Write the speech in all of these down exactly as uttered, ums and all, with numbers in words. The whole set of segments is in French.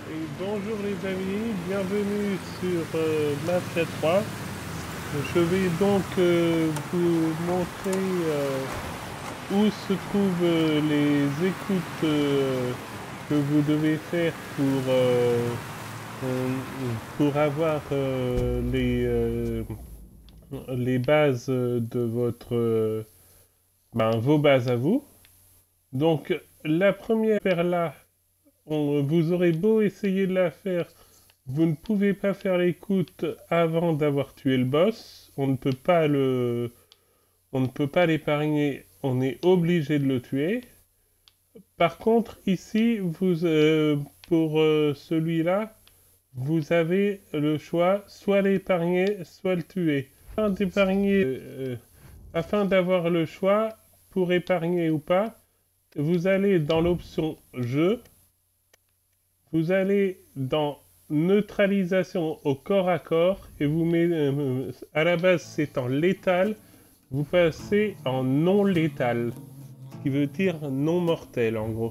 Et bonjour les amis, bienvenue sur euh, Mafia trois. Je vais donc euh, vous montrer euh, où se trouvent euh, les écoutes euh, que vous devez faire pour, euh, euh, pour avoir euh, les, euh, les bases de votre, euh, ben, vos bases à vous. Donc la première paire là, on- vous aurez beau essayer de la faire. Vous ne pouvez pas faire l'écoute avant d'avoir tué le boss. On ne peut pas le, on ne peut pas l'épargner. On est obligé de le tuer. Par contre, ici, vous, euh, pour euh, celui-là, vous avez le choix, soit l'épargner, soit le tuer. Afin d'épargner, euh, euh, afin d'avoir le choix pour épargner ou pas, vous allez dans l'option jeu. Vous allez dans neutralisation au corps à corps et vous mettez, euh, à la base c'est en létal, vous passez en non létal, ce qui veut dire non mortel en gros.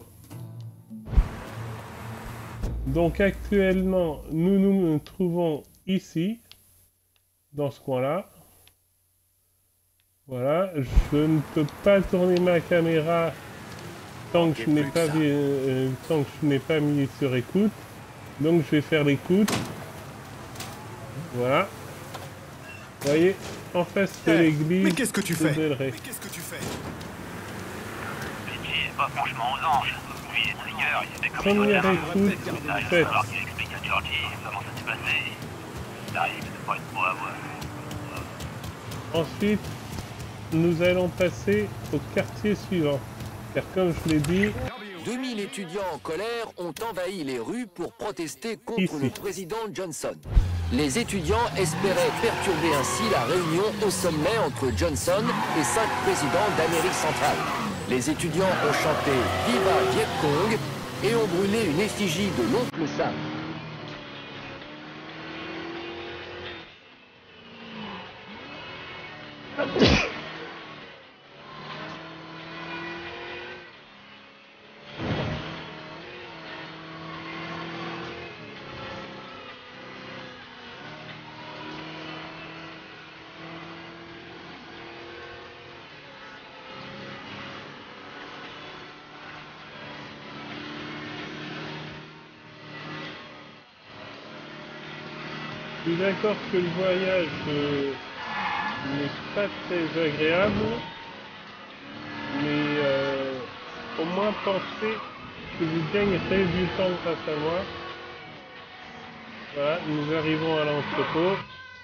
Donc actuellement nous nous trouvons ici, dans ce coin-là. Voilà, je ne peux pas tourner ma caméra tant que je n'ai pas, euh, tant que je n'ai pas mis sur écoute. Donc je vais faire l'écoute. Voilà. Vous voyez, en face de Hey, l'église mais qu'est-ce que tu de fais Delray. Mais qu'est-ce que tu fais Pitié, pas franchement aux anges. Lui, les triggers, il était comme une autre Première gamin. écoute Là, il va faite. falloir qu'il explique à Georgie comment ça s'est passé. Ça risque de pas être beau à voir. Ensuite, nous allons passer au quartier suivant. Car comme je l'ai dit, deux mille étudiants en colère ont envahi les rues pour protester contre ici. le président Johnson. Les étudiants espéraient perturber ainsi la réunion au sommet entre Johnson et cinq présidents d'Amérique centrale. Les étudiants ont chanté Viva Viet Cong et ont brûlé une effigie de l'oncle Sam. Je suis d'accord que le voyage euh, n'est pas très agréable, mais euh, au moins pensez que vous gagnerez du temps grâce à moi. Voilà, nous arrivons à l'entrepôt.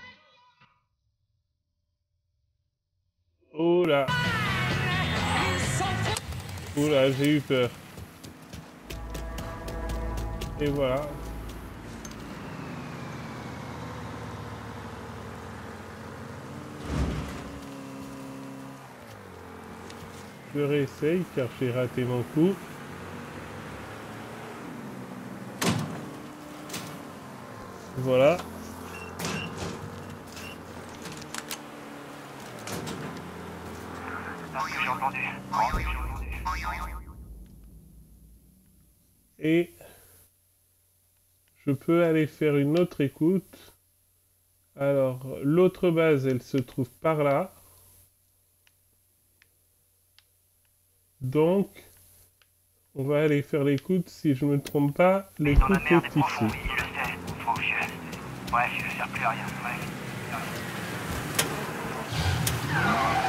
Oh là! Oh là, j'ai eu peur. Et voilà. Je réessaye car j'ai raté mon coup. Voilà. Ah oui, j'ai entendu. Ah oui, j'ai entendu. Et je peux aller faire une autre écoute. Alors, l'autre base, elle se trouve par là. Donc, on va aller faire l'écoute. Si je me trompe pas, Dans l'écoute la merde est est profond, ici. oui, je sais. Faut que je... Bref, je sers plus à rien. Bref.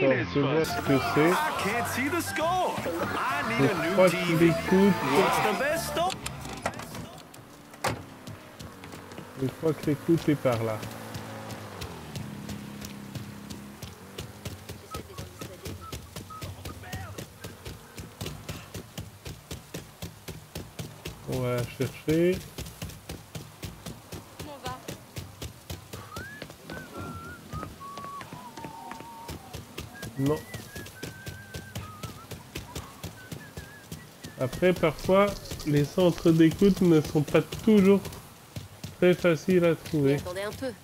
je vois ce que c'est. Je crois qu'il écoute. Je crois que l'écoute est par là. On va chercher. Non. Après, parfois, les centres d'écoute ne sont pas toujours très faciles à trouver. Attendez un peu.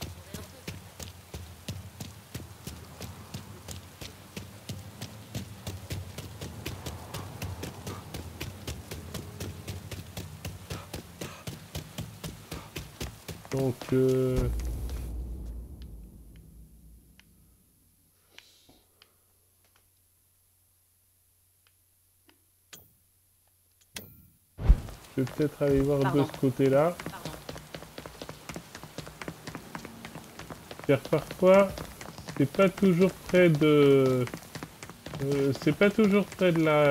Donc, euh... je vais peut-être aller voir Pardon. de ce côté-là. Car parfois, c'est pas toujours près de... Euh, c'est pas toujours près de la...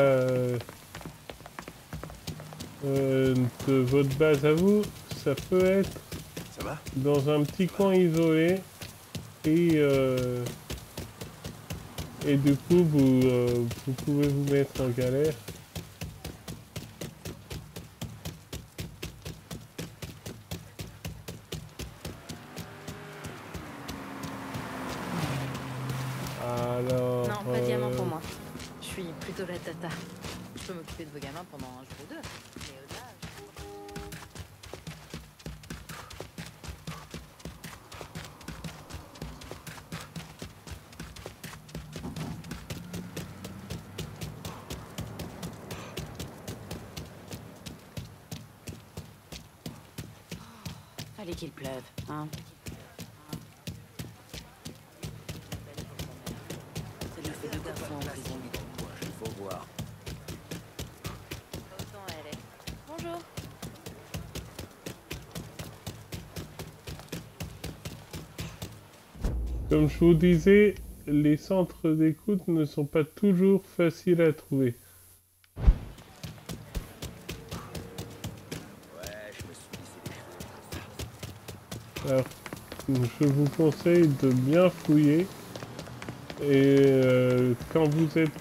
Euh, de votre base à vous. Ça peut être Ça va dans un petit coin isolé. Et... Euh, et du coup, vous, euh, vous pouvez vous mettre en galère. Alors, non, pas euh... diamant pour moi. Je suis plutôt la tata. Je peux m'occuper de vos gamins pendant un jour ou deux. Mais au-delà, je... Fallait qu'il pleuve, hein. Il faut voir. Autant elle est. Bonjour. Comme je vous disais, les centres d'écoute ne sont pas toujours faciles à trouver. Ouais, je me suis dit c'est des choses. Alors, je vous conseille de bien fouiller. Et euh, quand vous êtes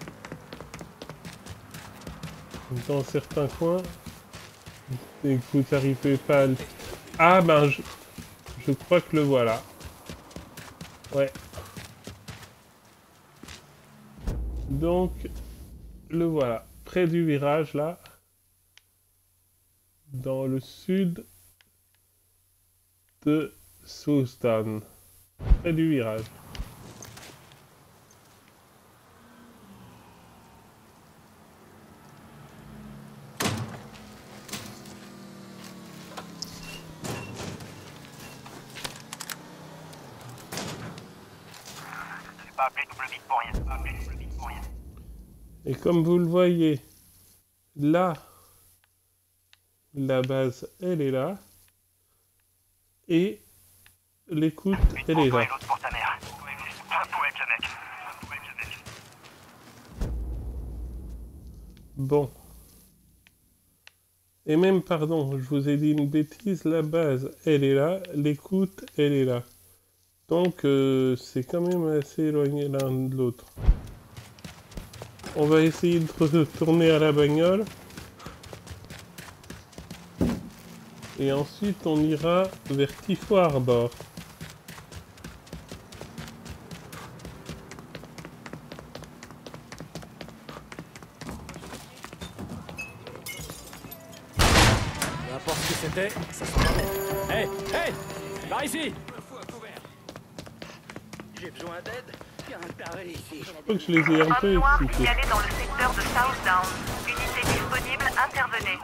dans certains coins et que vous n'arrivez pas à le... Ah ben, je, je crois que le voilà. Ouais. Donc, le voilà. Près du virage, là. Dans le sud de Southdown. Près du virage. Et comme vous le voyez, là, la base, elle est là. Et l'écoute, elle est là. Bon. Et même, pardon, je vous ai dit une bêtise, la base, elle est là. L'écoute, elle est là. Donc, euh, c'est quand même assez éloigné l'un de l'autre. On va essayer de retourner à la bagnole. Et ensuite, on ira vers Tifo Harbor. Peu importe ce que c'était, ça s'en va. Hey, hey, par ici. J'ai besoin d'aide. Je crois que je les ai un peu excités. Signalé dans le secteur de Southdown. Unité disponible, intervenez.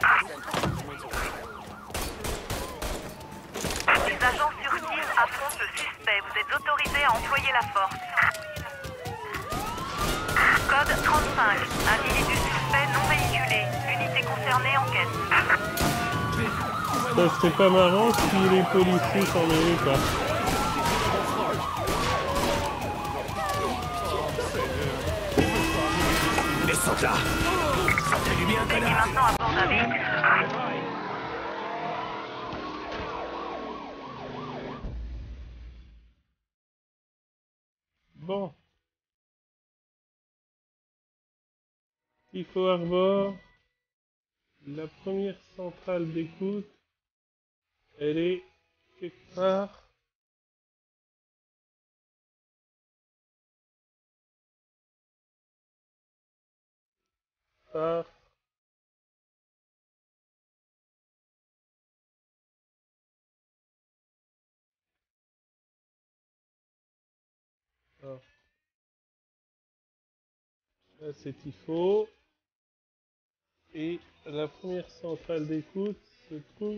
Les agents furtifs affrontent le suspect. Vous êtes autorisés à employer la force. Code trente-cinq. Individu suspect non véhiculé. Unité concernée, enquête. Ça serait pas marrant si les policiers s'en mêlaient pas. saute là. Ça fait du bien, Et connard. maintenant à bord d'un véhicule. Bon. Tifo Harbor. La première centrale d'écoute. Elle est quelque part. Par. Alors. Là c'est Tifo. Et la première centrale d'écoute se trouve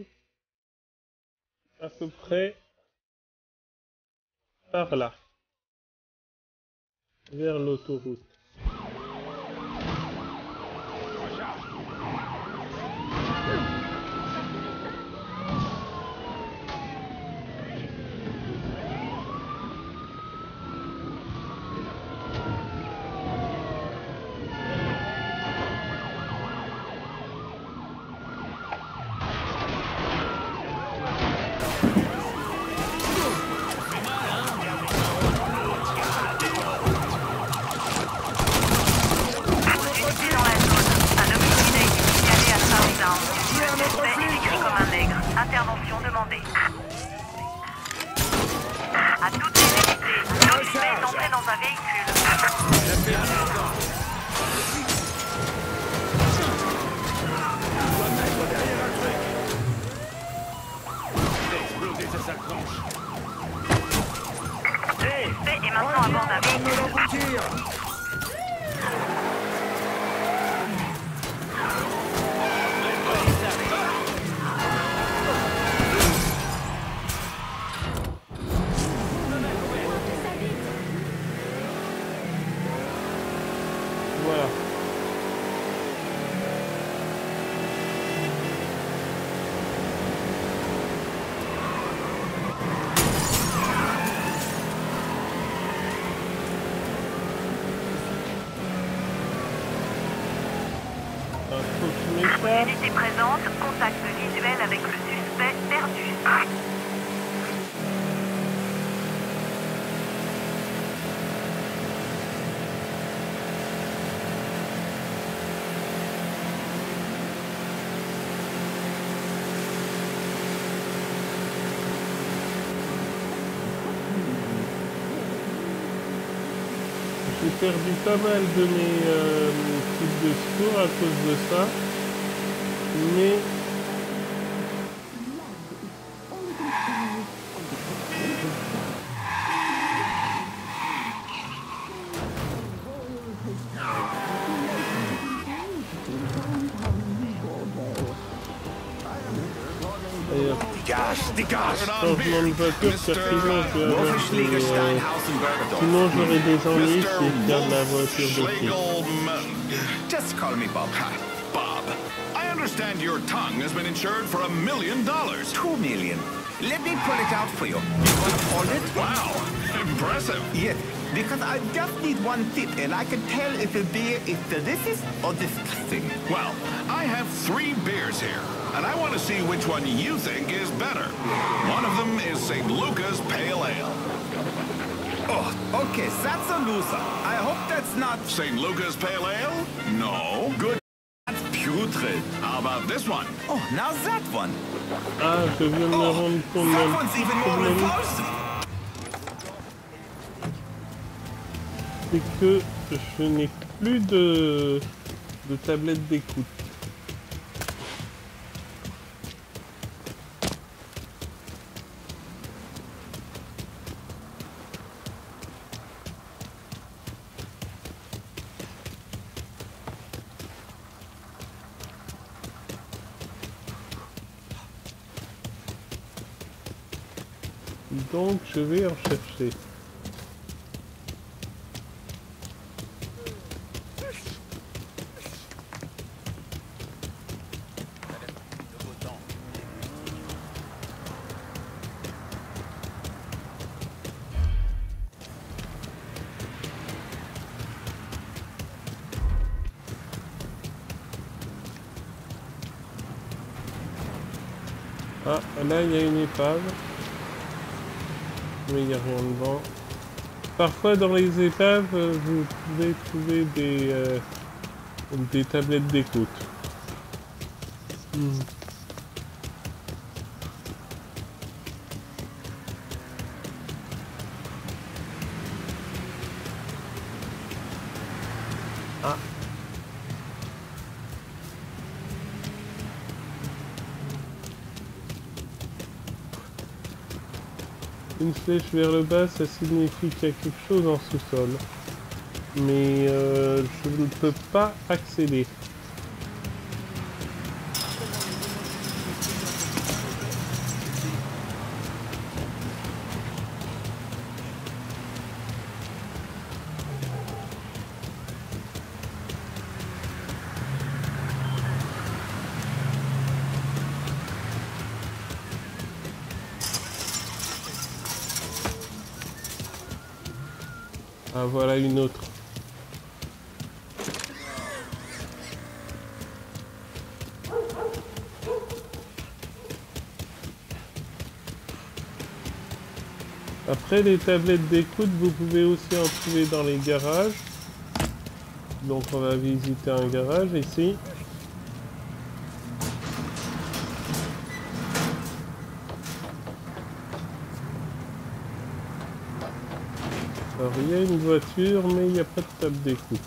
à peu près par là, vers l'autoroute. Unité dans la zone. Un homicide a été signalé à Farmtown. Le suspect est décrit comme un nègre. Intervention demandée. À toutes les unités, le suspect est entré dans un véhicule. Le suspect est maintenant à bord d'un véhicule. Voilà. Alors, faut que je m'échappe. Unité présente, contact visuel avec le suspect perdu. J'ai perdu pas mal de mes euh, types de secours à cause de ça, mais d'ailleurs, Dégage, dégage. changement de voiture, car sinon je vais avoir des, euh, sinon j'aurai des ennuis si faire de la voiture de pied. Just call me Bob. Ha, Bob. I understand your tongue has been insured for a million dollars. Two million. Let me pull it out for you. You want to hold it? Wow, impressive. Yes, because I just need one tip, and I can tell if a beer is delicious or disgusting. Well, I have three beers here, and I want to see which one you think is better. One of them is Saint Luca's Pale Ale. Oh, okay, that's a loser. I hope that's not Saint Luca's Pale Ale? No. Good. putrid. How about this one? Oh, now that one. Ah, je viens de me Oh, rendre compte that d'un one's even more problème, repulsive. c'est que je n'ai plus de, de tablette d'écoute. Donc je vais en chercher. Ah, là il y a une épave. Mais il n'y a rien devant. Parfois dans les épaves, vous pouvez trouver des, euh, des tablettes d'écoute. Hmm. Ah. Une flèche vers le bas, ça signifie qu'il y a quelque chose en sous-sol. Mais euh, je ne peux pas accéder. Ah, voilà une autre. Après, les tablettes d'écoute, vous pouvez aussi en trouver dans les garages. Donc on va visiter un garage ici. Alors il y a une voiture, mais il n'y a pas de table d'écoute.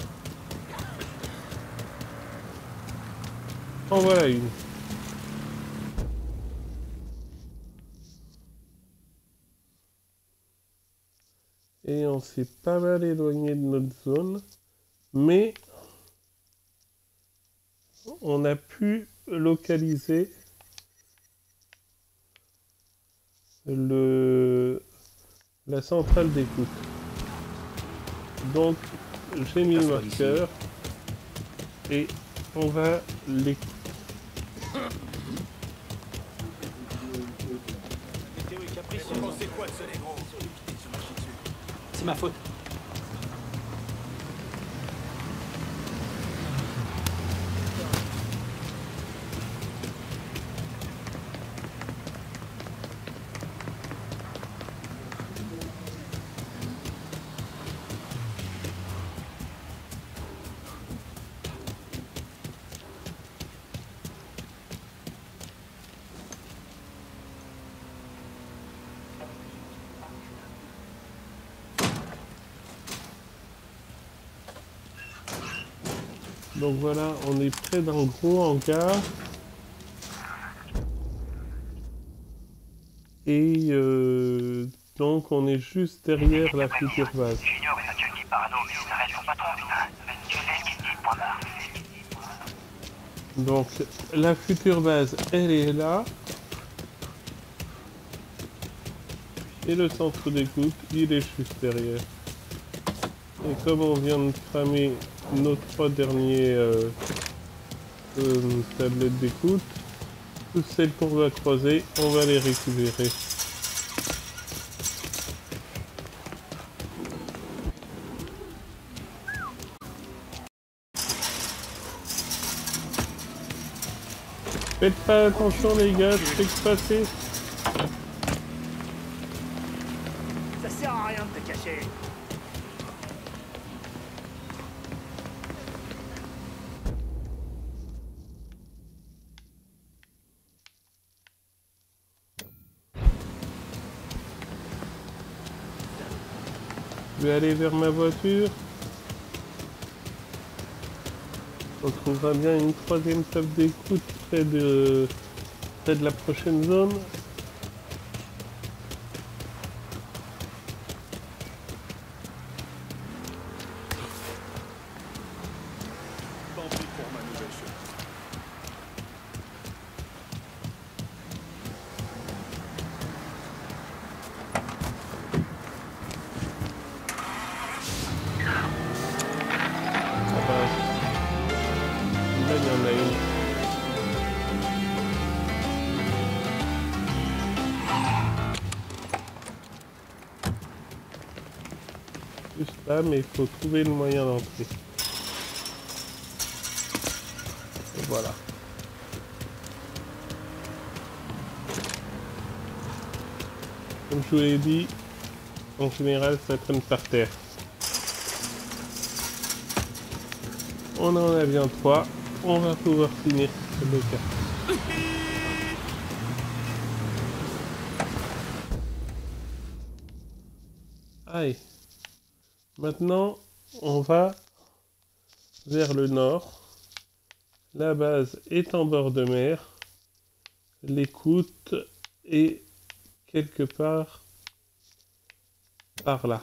En voilà une. Et on s'est pas mal éloigné de notre zone, mais on a pu localiser le la centrale d'écoute. Donc j'ai mis le marqueur et on va l'écouter. C'est ma faute. Donc voilà, on est près d'un gros hangar. Et euh, donc on est juste derrière la future base. Junior et sa junkie parano, mais ça reste son patron, putain. Mais tu sais ce qu'il dit, point barre. Donc la future base, elle est là. Et le centre d'écoute, il est juste derrière. Et comme on vient de cramer nos trois derniers euh, euh, tablettes d'écoute, toutes celles qu'on va croiser, on va les récupérer. Faites pas attention les gars, je fais que passer. Ça sert à rien de te cacher. Je vais aller vers ma voiture. On trouvera bien une troisième table d'écoute près de, près de la prochaine zone. Mais il faut trouver le moyen d'entrer. Voilà. Comme je vous l'ai dit, en général, ça traîne par terre. On en a bien trois. On va pouvoir finir le cas. Allez. Maintenant, on va vers le nord. La base est en bord de mer. L'écoute est quelque part par là.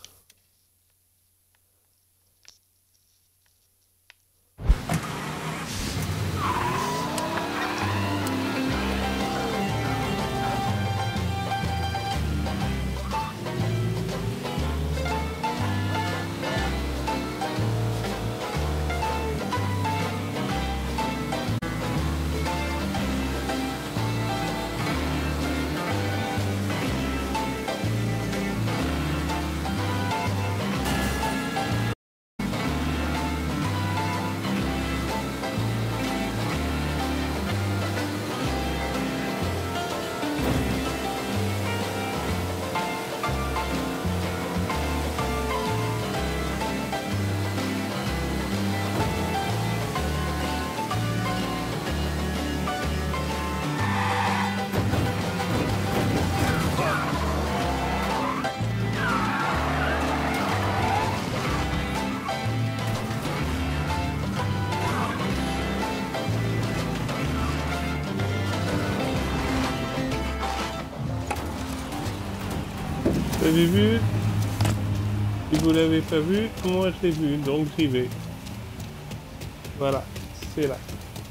Vous avez vu? Si vous l'avez pas vu, moi je l'ai vu, donc j'y vais. Voilà, c'est là.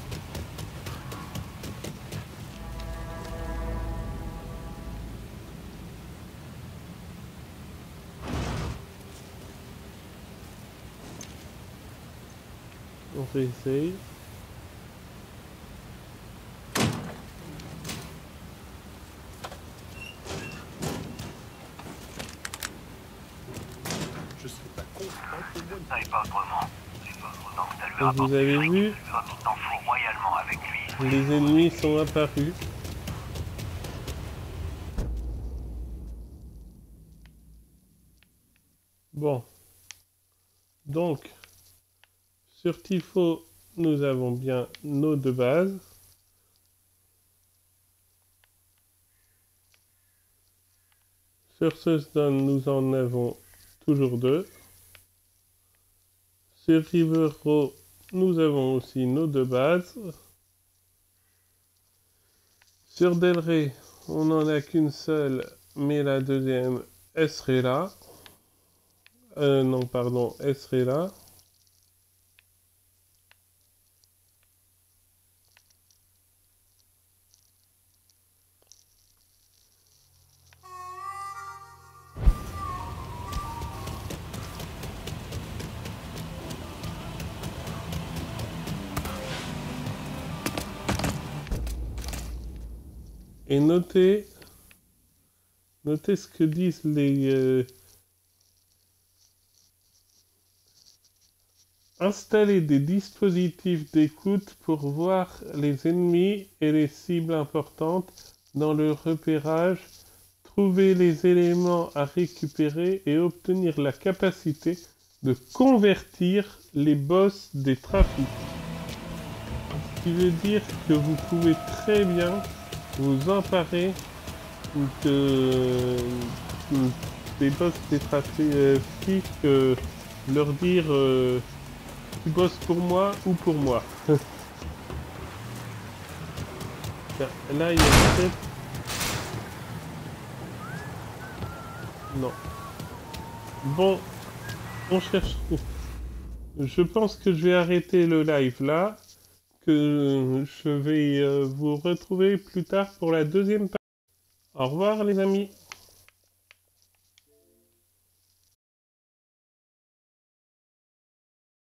On réessaye. Et vous avez vu, les ennemis sont apparus. Bon. Donc, sur Tifo, nous avons bien nos deux bases. Sur Susdan, nous en avons toujours deux. Sur Rivero, nous avons aussi nos deux bases. Sur Del Rey, on n'en a qu'une seule, mais la deuxième, elle serait là. Euh, non, pardon, elle serait là. Et notez, notez ce que disent les... Euh, installer des dispositifs d'écoute pour voir les ennemis et les cibles importantes dans le repérage, trouver les éléments à récupérer et obtenir la capacité de convertir les boss des trafics. Ce qui veut dire que vous pouvez très bien vous emparer de, de, des boss des trafics, euh, leur dire euh, tu bosses pour moi ou pour moi. Là il y a peut-être... Non. Bon, on cherche. Je pense que je vais arrêter le live là. Que je vais euh, vous retrouver plus tard pour la deuxième partie. Au revoir les amis.